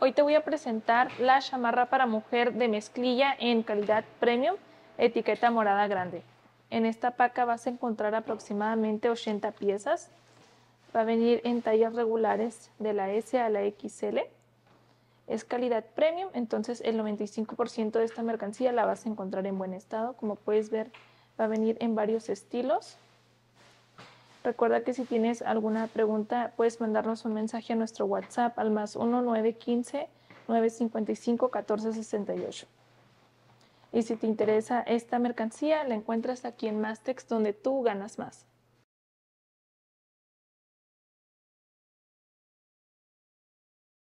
Hoy te voy a presentar la chamarra para mujer de mezclilla en calidad premium, etiqueta morada grande. En esta paca vas a encontrar aproximadamente 80 piezas. Va a venir en tallas regulares de la S a la XL. Es calidad premium, entonces el 95% de esta mercancía la vas a encontrar en buen estado. Como puedes ver, va a venir en varios estilos. Recuerda que si tienes alguna pregunta, puedes mandarnos un mensaje a nuestro WhatsApp al +1 915 955 1468. Y si te interesa esta mercancía, la encuentras aquí en Mastex, donde tú ganas más.